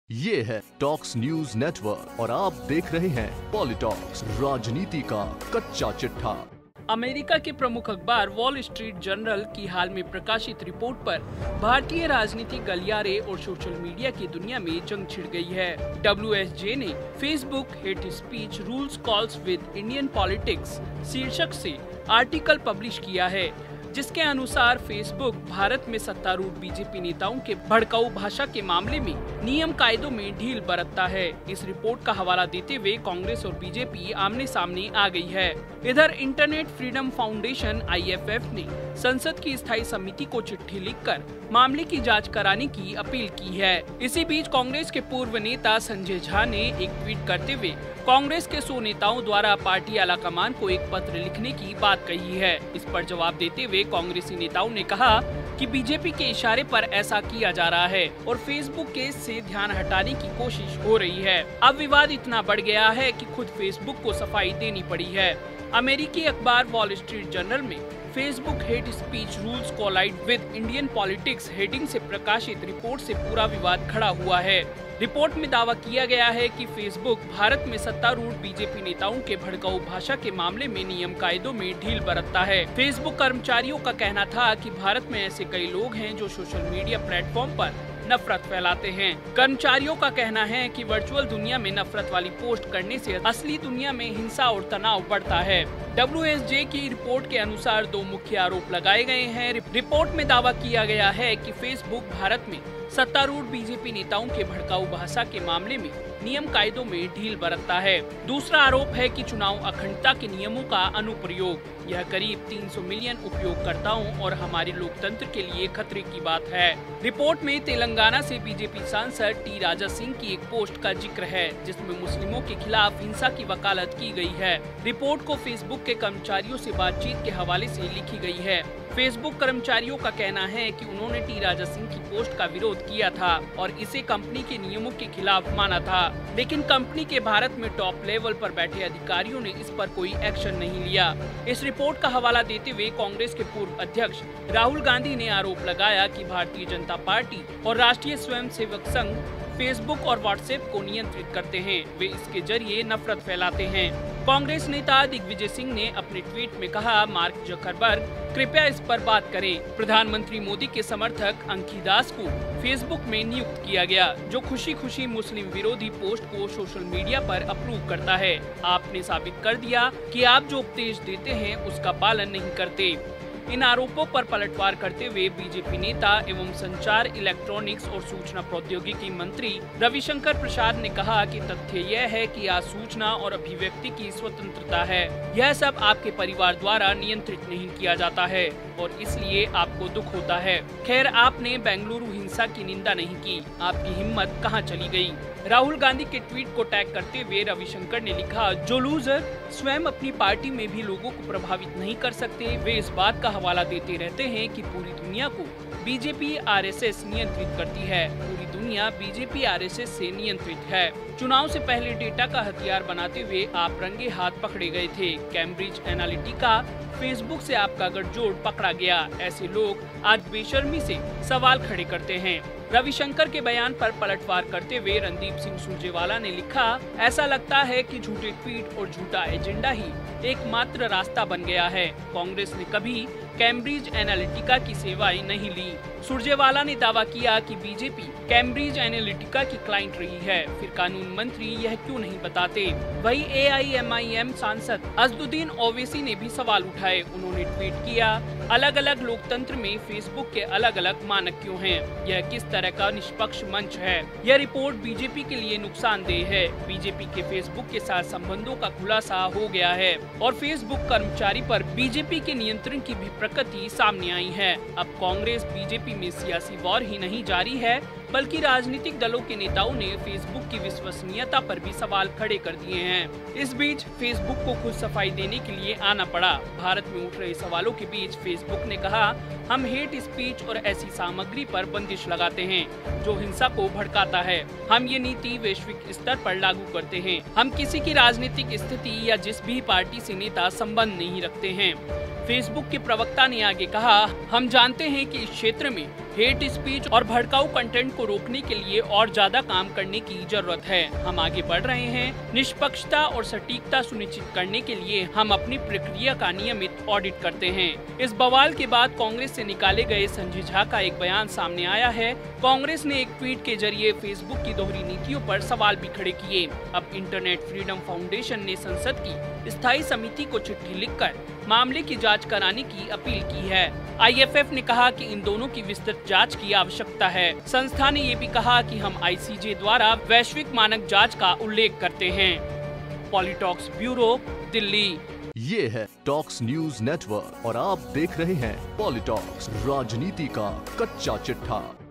ये है talks news network और आप देख रहे हैं पॉलिटॉक्स, राजनीति का कच्चा चिट्ठा। अमेरिका के प्रमुख अखबार वॉल स्ट्रीट जर्नल की हाल में प्रकाशित रिपोर्ट पर भारतीय राजनीतिक गलियारे और सोशल मीडिया की दुनिया में जंग छिड़ गई है। WSJ ने Facebook hate speech rules calls with Indian politics शीर्षक से आर्टिकल पब्लिश किया है, जिसके अनुसार फेसबुक भारत में सत्तारूढ़ बीजेपी नेताओं के भड़काऊ भाषा के मामले में नियम कायदों में ढील बरतता है। इस रिपोर्ट का हवाला देते हुए कांग्रेस और बीजेपी आमने सामने आ गई है। इधर इंटरनेट फ्रीडम फाउंडेशन IFF ने संसद की स्थायी समिति को चिट्ठी लिखकर मामले की जांच कराने की अपील की है। इसी बीच कांग्रेस के पूर्व नेता संजय झा ने एक ट्वीट करते हुए कांग्रेस के 100 नेताओं द्वारा पार्टी आलाकमान को एक पत्र लिखने की बात कही है। इस पर जवाब देते हुए कांग्रेसी नेताओं ने कहा कि बीजेपी के इशारे पर ऐसा किया जा रहा है और फेसबुक केस से ध्यान हटाने की कोशिश हो रही है। अब विवाद इतना बढ़ गया है कि खुद फेसबुक को सफाई देनी पड़ी है। अमेरिकी अखबार वॉल स्ट्रीट जर्नल में Facebook hate speech rules collide with Indian politics heading से प्रकाशित रिपोर्ट से पूरा विवाद खड़ा हुआ है। रिपोर्ट में दावा किया गया है कि फेसबुक भारत में सत्तारूढ़ बीजेपी नेताओं के भड़काऊ भाषा के मामले में नियम कायदों में ढील बरतता है। फेसबुक कर्मचारियों का कहना था कि भारत में ऐसे कई लोग हैं जो सोशल मीडिया प्लेटफॉर्म पर नफरत फैलाते हैं। कर्मचारियों का कहना है कि वर्चुअल दुनिया में नफरत वाली पोस्ट करने से असली दुनिया में हिंसा और तनाव बढ़ता है। WSJ की रिपोर्ट के अनुसार 2 मुख्य आरोप लगाए गए हैं। रिपोर्ट में दावा किया गया है कि फेसबुक भारत में सत्तारूढ़ बीजेपी नेताओं के भड़काऊ भाषा के मामले में नियम कायदों में ढील बरतता है। दूसरा आरोप है कि चुनाव अखंडता के नियमों का अनुप्रयोग। यह करीब 300 मिलियन उपयोगकर्ताओं और हमारे लोकतंत्र के लिए खतरे की बात है। रिपोर्ट में तेलंगाना से बीजेपी सांसद टी राजा सिंह की एक पोस्ट का जिक्र है, जिसमें मुस्लिमों के खिलाफ हिंसा की वकालत की गई है। रिपोर्ट को फेसबुक के कर्मचारियों से बातचीत के हवाले से लिखी गई है। फेसबुक कर्मचारियों का कहना है कि उन्होंने टी राजा सिंह की पोस्ट का विरोध किया था और इसे कंपनी के नियमों के खिलाफ माना था, लेकिन कंपनी के भारत में टॉप लेवल पर बैठे अधिकारियों ने इस पर कोई एक्शन नहीं लिया। इस रिपोर्ट का हवाला देते हुए कांग्रेस के पूर्व अध्यक्ष राहुल गांधी ने आरोप लगाया कि भारतीय जनता पार्टी और राष्ट्रीय स्वयंसेवक संघ फेसबुक और व्हाट्सएप को नियंत्रित करते हैं। वे इसके जरिए नफरत फैलाते हैं। कांग्रेस नेता दिग्विजय सिंह ने अपने ट्वीट में कहा, मार्क जकरबर्ग कृपया इस पर बात करें। प्रधानमंत्री मोदी के समर्थक अंकी दास को फेसबुक में नियुक्त किया गया, जो खुशी खुशी मुस्लिम विरोधी पोस्ट को सोशल मीडिया पर अप्रूव करता है। आपने साबित कर दिया कि आप जो उपदेश देते हैं उसका पालन नहीं करते। इन आरोपों पर पलटवार करते हुए बीजेपी नेता एवं संचार, इलेक्ट्रॉनिक्स और सूचना प्रौद्योगिकी मंत्री रविशंकर प्रसाद ने कहा कि तथ्य यह है कि आज सूचना और अभिव्यक्ति की स्वतंत्रता है। यह सब आपके परिवार द्वारा नियंत्रित नहीं किया जाता है और इसलिए आपको दुख होता है। खैर, आपने बेंगलुरु हिंसा की निंदा नहीं की, आपकी हिम्मत कहाँ चली गई? राहुल गांधी के ट्वीट को टैग करते हुए रविशंकर ने लिखा, जो लूजर स्वयं अपनी पार्टी में भी लोगों को प्रभावित नहीं कर सकते, वे इस बात का हवाला देते रहते हैं कि पूरी दुनिया को बीजेपी RSS नियंत्रित करती है। पूरी दुनिया बीजेपी RSS से नियंत्रित है। चुनाव से पहले डेटा का हथियार बनाते हुए आप रंगे हाथ पकड़े गए थे। कैम्ब्रिज एनालिटिका, फेसबुक से आपका गठजोड़ पकड़ा गया। ऐसे लोग आज बेशर्मी से सवाल खड़े करते हैं। रविशंकर के बयान पर पलटवार करते हुए रणदीप सिंह सुरजेवाला ने लिखा, ऐसा लगता है कि झूठे ट्वीट और झूठा एजेंडा ही एकमात्र रास्ता बन गया है। कांग्रेस ने कभी कैम्ब्रिज एनालिटिका की सेवाएं नहीं ली। सुरजेवाला ने दावा किया कि बीजेपी कैम्ब्रिज एनालिटिका की क्लाइंट रही है, फिर कानून मंत्री यह क्यों नहीं बताते? वही AIMIM सांसद अजदुद्दीन ओवैसी ने भी सवाल उठाए। उन्होंने ट्वीट किया, अलग अलग लोकतंत्र में फेसबुक के अलग अलग मानक क्यों हैं? यह किस तरह का निष्पक्ष मंच है? यह रिपोर्ट बीजेपी के लिए नुकसानदेह है। बीजेपी के फेसबुक के साथ संबंधों का खुलासा हो गया है और फेसबुक कर्मचारी पर बीजेपी के नियंत्रण की भी प्रकृति सामने आई है। अब कांग्रेस बीजेपी में सियासी वॉर ही नहीं जारी है, बल्कि राजनीतिक दलों के नेताओं ने फेसबुक की विश्वसनीयता पर भी सवाल खड़े कर दिए हैं। इस बीच फेसबुक को खुद सफाई देने के लिए आना पड़ा। भारत में उठ रहे सवालों के बीच फेसबुक ने कहा, हम हेट स्पीच और ऐसी सामग्री पर बंदिश लगाते हैं जो हिंसा को भड़काता है। हम ये नीति वैश्विक स्तर पर लागू करते हैं। हम किसी की राजनीतिक स्थिति या जिस भी पार्टी से नेता संबंध नहीं रखते हैं। फेसबुक के प्रवक्ता ने आगे कहा, हम जानते हैं कि इस क्षेत्र में हेट स्पीच और भड़काऊ कंटेंट को रोकने के लिए और ज्यादा काम करने की जरूरत है। हम आगे बढ़ रहे हैं। निष्पक्षता और सटीकता सुनिश्चित करने के लिए हम अपनी प्रक्रिया का नियमित ऑडिट करते हैं। इस बवाल के बाद कांग्रेस से निकाले गए संजय झा का एक बयान सामने आया है। कांग्रेस ने एक ट्वीट के जरिए फेसबुक की दोहरी नीतियों पर सवाल भी खड़े किए। अब इंटरनेट फ्रीडम फाउंडेशन ने संसद की स्थायी समिति को चिट्ठी लिखकर मामले की जांच कराने की अपील की है। IFF ने कहा कि इन दोनों की विस्तृत जांच की आवश्यकता है। संस्था ने ये भी कहा कि हम ICJ द्वारा वैश्विक मानक जांच का उल्लेख करते हैं। Politalks bureau, Delhi. ये है टॉक्स न्यूज नेटवर्क और आप देख रहे हैं पॉलिटॉक्स, राजनीति का कच्चा चिट्ठा।